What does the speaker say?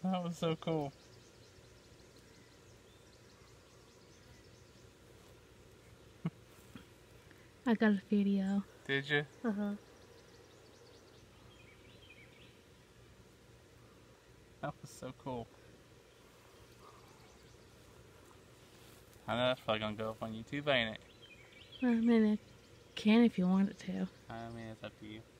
That was so cool. I got a video. Did you? Uh-huh. That was so cool. I know that's probably gonna go up on YouTube, ain't it? I mean, it can if you want it to. I mean, it's up to you.